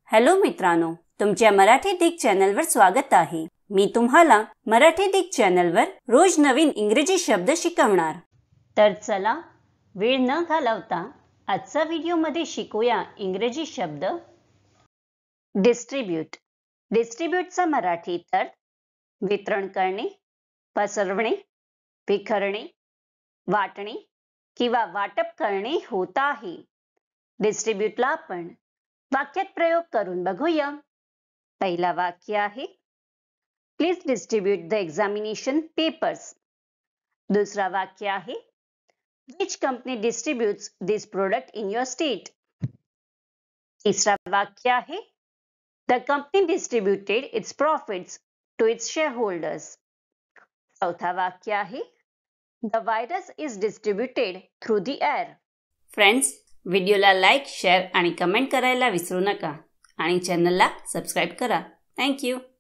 Hello मित्रांनो, तुमच्या मराठी दिग चॅनलवर स्वागत आहे। मी तुम्हाला मराठी दिग चॅनलवर रोज नवीन इंग्रजी शब्द शिकवणार। तर चला वेळ न घालवता आजच्या व्हिडिओमध्ये शिकूया इंग्रजी शब्द। डिस्ट्रीब्यूट। डिस्ट्रीब्यूटचा मराठी अर्थ वितरण करणे, पसरवणे, विखरणे, वाटणे किंवा वाटप करणे होत आहे। डिस्ट्रीब्यूटला आपण वाक्यात प्रयोग करून बघूया। पहिला वाक्य आहे, please distribute the examination papers. दुसरा वाक्य आहे, which company distributes this product in your state? तिसरा वाक्य आहे, the company distributed its profits to its shareholders. चौथा वाक्य आहे, the virus is distributed through the air. Friends, व्हिडिओला लाईक, शेअर आणि कमेंट करायला विसरू नका आणि चॅनलला सबस्क्राइब करा। Thank you.